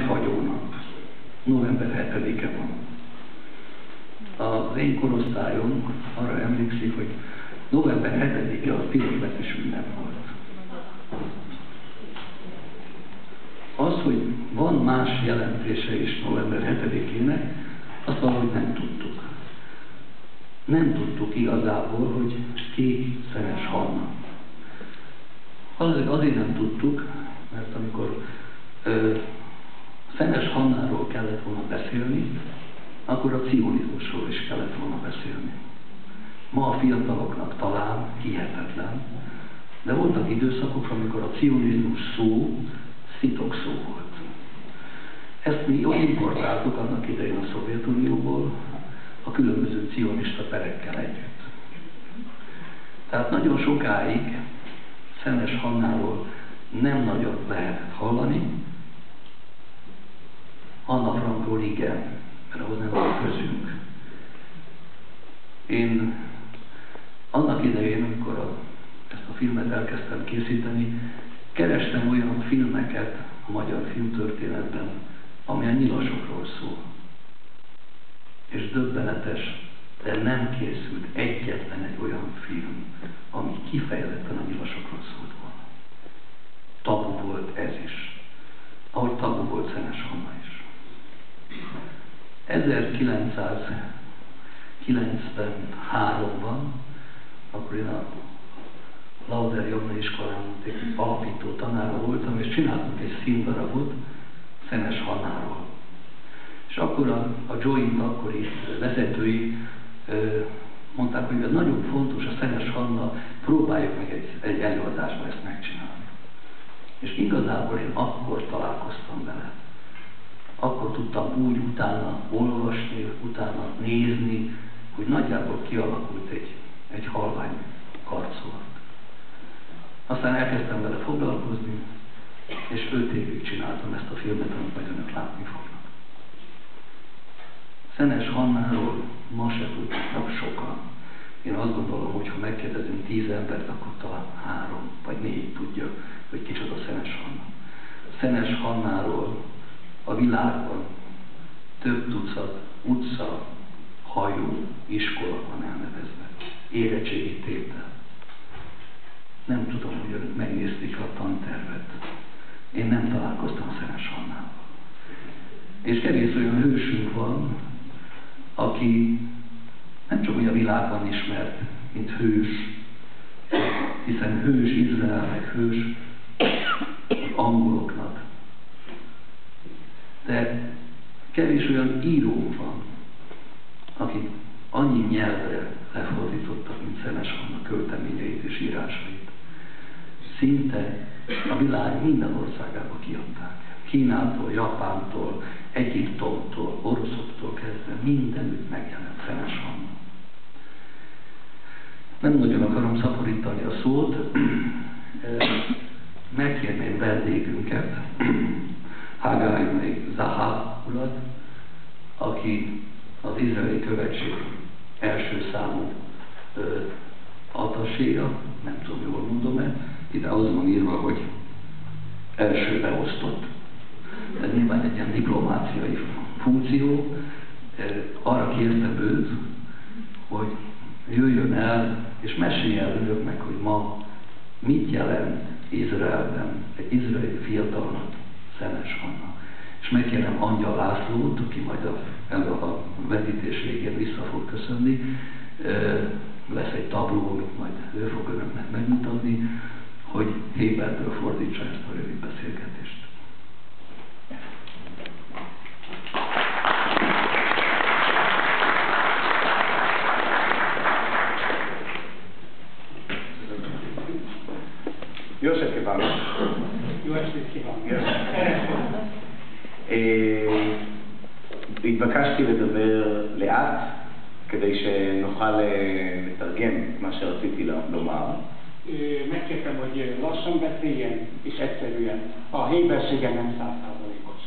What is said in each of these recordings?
meghagyó nap. November 7-e van. Az én korosztályom arra emlékszik, hogy november 7-e a pirosbetűs ünnep volt. Az, hogy van más jelentése is november 7-ének, azt valahogy nem tudtuk. Nem tudtuk igazából, hogy ki Szenes Hanna. Azért nem tudtuk, mert amikor Szenes Hannáról kellett volna beszélni, akkor a cionizmusról is kellett volna beszélni. Ma a fiataloknak talán hihetetlen, de voltak időszakok, amikor a cionizmus szó szitokszó volt. Ezt mi importáltuk annak idején a Szovjetunióból, a különböző cionista perekkel együtt. Tehát nagyon sokáig Szenes Hannáról nem nagyon lehetett hallani, Anna Frankról igen, mert ahhoz nem volt közünk. Én annak idején, amikor ezt a filmet elkezdtem készíteni, kerestem olyan filmeket a magyar filmtörténetben, ami a nyilasokról szól. És döbbenetes, de nem készült egyetlen egy olyan film, ami kifejezetten a nyilasokról szólt volna. Tabu volt ez is, ahogy tabu volt Szenes Hanna is. 1993-ban, akkor én a Lauder Jobna iskolának egy alapító tanára voltam, és csináltunk egy színdarabot Szenes Hannáról. És akkor a Joint akkori vezetői mondták, hogy ez nagyon fontos, a Szenes Hanna, próbáljuk meg egy előadásban ezt megcsinálni. És igazából én akkor találkoztam vele. Akkor tudtam úgy utána olvasni, utána nézni, hogy nagyjából kialakult egy halvány karcolat. Aztán elkezdtem vele foglalkozni, és 5 évig csináltam ezt a filmet, amit majd önök látni fognak. Szenes Hannáról ma se tudnak sokan. Én azt gondolom, hogy ha megkérdezünk 10 embert, akkor talán 3 vagy 4 tudja, hogy kicsoda Szenes Hanna. Szenes Hannáról a világban több tucat utca, hajó, iskola van elnevezve. Érettségi tétel. Nem tudom, hogy önök megnézték a tantervet. Én nem találkoztam Szenes Hannával. És kevés olyan hősünk van, aki nem csak úgy a világban ismert, mint hős, hiszen hős Izraelnek, hős angoloknak. De kevés olyan író van, akik annyi nyelvre lefordítottak, mint Szenes Hanna költeményeit és írásait. Szinte a világ minden országába kiadták. Kínától, Japántól, Egyiptomtól, oroszoktól kezdve mindenütt megjelent Szenes Hanna. Nem nagyon akarom szaporítani a szót, megkérném vendégünket, Hagai Zaha urat, aki az izraeli követség első számú ataséja, nem tudom, jól mondom-e, ide az van írva, hogy első beosztott. Ez nyilván egy ilyen diplomáciai funkció. Arra kértem őt, hogy jöjjön el, és mesélj el önöknek, hogy ma mit jelent Izraelben egy izraeli fiatalnak Szenes Hanna. És megkérem Angyal Lászlót, aki majd a vetítés végén vissza fog köszönni. Lesz egy tabló, amit majd ő fog önöknek megmutatni, hogy Héberből fordítsa ezt a rövid beszélgetést. Jó estét kívánok! Jó estét kívánok! התבקשתי לדבר לאט כדי שנוכל לתרגם את מה שרציתי לומר. Megkértem, hogy lassan beszéljen, és egyszerűen. A hébersége nem 100%-os.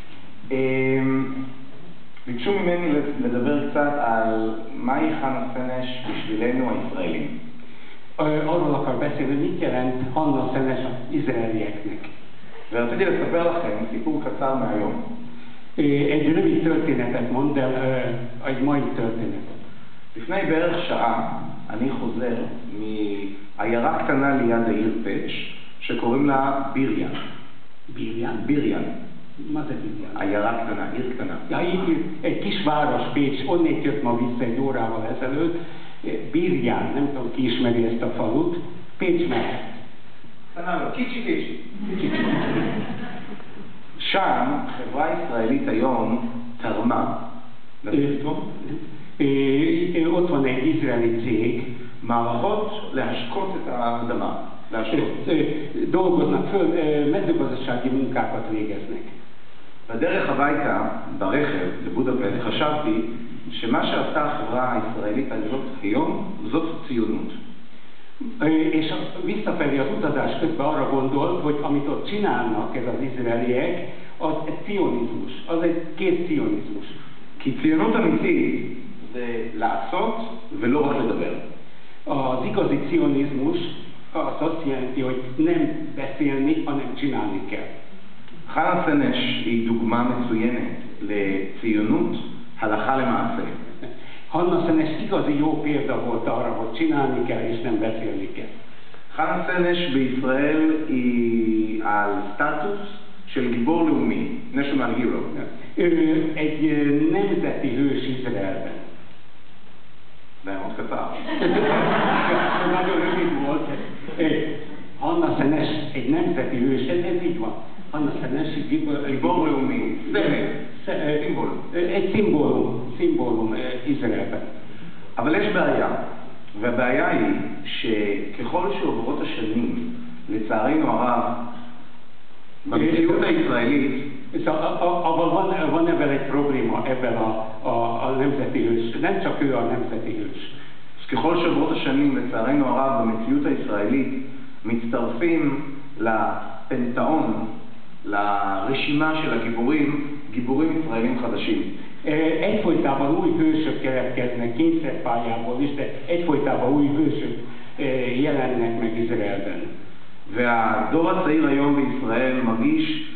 ביקשו ממני לדבר קצת על מהי חנה סנש בשבילנו הישראלים. Arról akar beszélni, hogy mit jelent Hanna Szenes az izraelieknek. ורציתי לספר לכם סיפור קצר מהיום. Egy rövid történetet mond el, egy mai történetet. לפני בערך שעה אני חוזר מעיירה קטנה ליד העיר פץ' שקוראים לה ביריאן. Bírján? ביריאן. Ma te Bírján? עיירה קטנה, עיר קטנה. Ja, így egy kis város, Pécs, onnét jött ma vissza egy órával ezelőtt. Bírján, nem tudom ki ismeri ezt a falut, Pécs mehet. קיצ'י. שם חברה ישראלית היום תרמה, ott van egy izraeli cég, מערכות להשקות את האדמה, להשקות. dolgoznak föl, mezőgazdasági munkákat végeznek. בדרך הביתה, ברכב, לבודפשט, חשבתי שמה שעשתה החברה הישראלית הזאת היום, זאת ציונות. És visszafelé az utazás közben arra gondolt, hogy amit ott csinálnak ez az izraeliek, az egy cionizmus, az egy kész cionizmus. כי ציונות אמיתית זה לעשות ולא רק לדבר. Az igazi cionizmus az azt jelenti, hogy nem beszélni, hanem csinálni kell. חנה סנש היא דוגמה מצוינת לציונות הלכה למעשה. Hanna Szenes igazi jó példa volt arra, hogy csinálni kell és nem beszélni kell. חנה סנש בישראל היא על סטטוס של גיבור לאומי, national hero. Ő egy nemzeti hős Izraelben. זה היה מאוד קצר. Nagyon rövid volt. Hanna Szenes egy nemzeti hős, ez így van. Hanna Szenes גיבור לאומי, סימבול. egy szimbólum Izraelben. אבל יש בעיה, והבעיה היא שככל שעוברות השנים, לצערנו הרב, במציאות הישראלית, van ebben egy probléma, ebben a nemzeti hős, nem csak ő a nemzeti hős. ככל שעוברות השנים, לצערנו הרב, במציאות הישראלית, מצטרפים לפנתאון, לרשימה של הגיבורים, גיבורים ישראלים חדשים. Egyfolytában új hősök keletkeznek kényszerpályából is, de egyfolytában új hősök jelennek meg Izraelben. והדור הצעיר היום בישראל מרגיש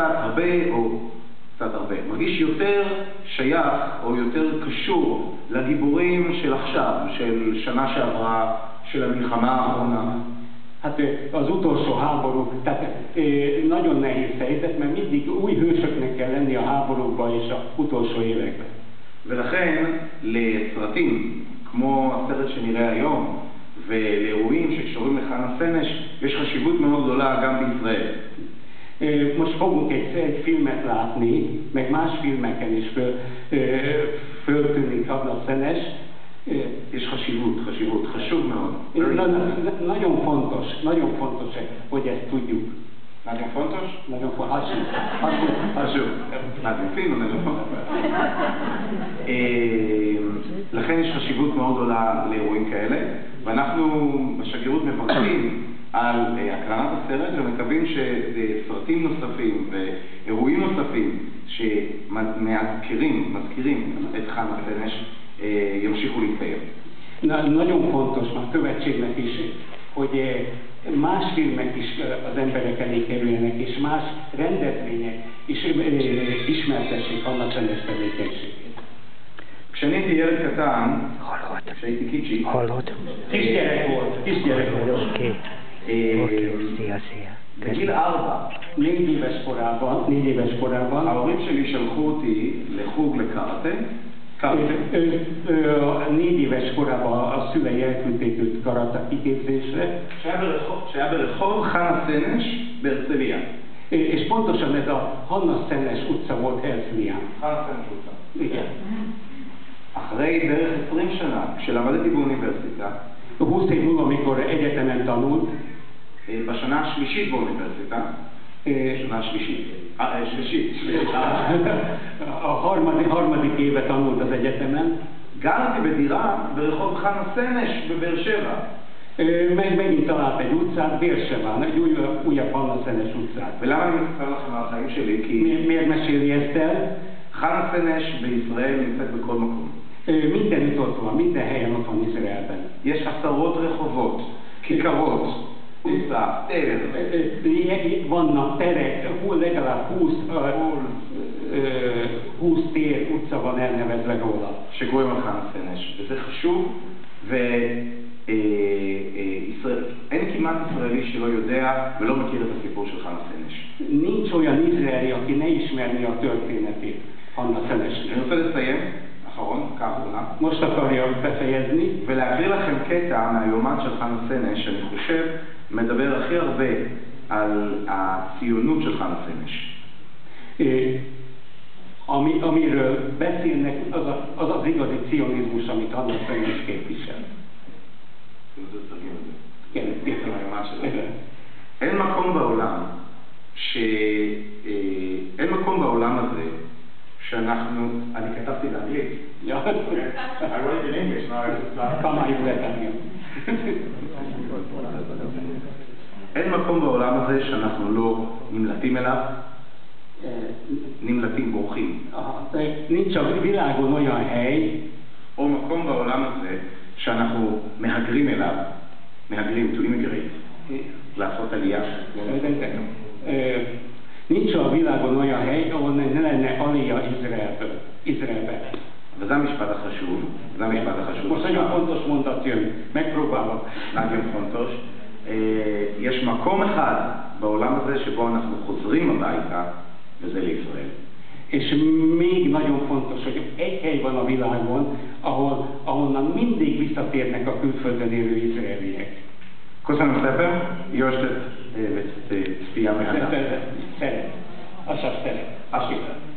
מרגיש יותר שייך או יותר קשור לגיבורים של עכשיו, של שנה שעברה, של המלחמה האחרונה. Hát az utolsó háború, tehát nagyon nehéz helyzet, mert mindig új hősöknek kell lenni a háborúkban és az utolsó években. ולכן לסרטים כמו הסרט שנראה היום ולאירועים שקשורים לחנה סנש יש חשיבות מאוד גדולה גם בישראל. Most fogunk egy filmet látni, meg más filmeken is föltűnik Hanna Szenes. יש חשיבות, חשוב מאוד. Nagyon fontos, hogy ezt tudjuk. nagyon fontos? Nagyon fontos. חשוב. מה זה פילם? nagyon fontos. לכן יש חשיבות מאוד גדולה לאירועים כאלה, ואנחנו בשגרירות מברכים על הקרנת הסרט ומקווים שסרטים נוספים ואירועים נוספים שמזכירים את חנה סנש ימשיכו להתקיים. Nagyon fontos már követségnek is, hogy más filmek is az emberek elé kerüljenek, és más rendezvények is ismertessék Hanna Szenes tevékenységét. כשאני הייתי ילד קטן, כשהייתי קיצ'י, kisgyerek volt. בגיל 4, 4 éves korában ההורים שלי שלחו אותי לחוג לקראטה. 4 éves korában a szülei elküldték őt karate kiképzésre. שהיה ברחוב חנה סנש בהרצליה. És pontosan ez a Hanna Szenes utca volt Herzliyán. חנה סנש utca. Igen. אחרי בערך 20 שנה, כשלמדתי באוניברסיטה, 20 év múlva, amikor egyetemen tanult, בשנה השלישית באוניברסיטה, שנה השלישית, a harmadik éve tanult az egyetemen, גרתי בדירה ברחוב חנה סנש בבאר שבע. megint talált egy utcát, Bérseván, egy újabb Hanna Szenes utcát. ולמה אני מספר לכם על החיים שלי? כי Miért meséli ezt el? חנה סנש בישראל נמצאת בכל מקום. Mindenütt ott van, minden helyen ott van Izraelben. יש עשרות רחובות, כיכרות, utca, tér. Vannak terek, legalább 20 tér, utca van elnevezve róla. שקוראים על חנה סנש, וזה חשוב, ואין כמעט ישראלי שלא יודע ולא מכיר את הסיפור של חנה סנש. Nincs olyan izraeli, aki ne ismerné a történetét Hanna Szenesnek. אני רוצה לסיים, אחרון, כאחרונה. Most akarja befejezni. ולהקריא לכם קטע מהיומן של חנה סנש, שאני חושב מדבר הכי הרבה על הציונות של חנה סנש. Amiről beszélnek, az igazi cionizmus, amit Hanna Szenes képvisel. אין מקום בעולם הזה שאנחנו, אני כתבתי באנגלית. I wrote in English, כמה עברית. אין מקום בעולם הזה שאנחנו לא נמלטים אליו, נמלטים בורחים. Nincs a világon olyan hely, או מקום בעולם הזה שאנחנו מהגרים אליו, מהגרים, to immigrate, לעשות עלייה. Nincs a világon olyan hely, ahol ne lenne alija Izraelbe. וזה המשפט החשוב, זה המשפט החשוב. Most nagyon fontos mondat jön, megpróbálok. nagyon fontos. יש מקום אחד בעולם הזה שבו אנחנו חוזרים הביתה, וזה לישראל. És még nagyon fontos, hogy egy hely van a világon, ahonnan mindig visszatérnek a külföldön élő izraeliek. Köszönöm szépen, jó estét, és fiam, Szeret. Azt szeret.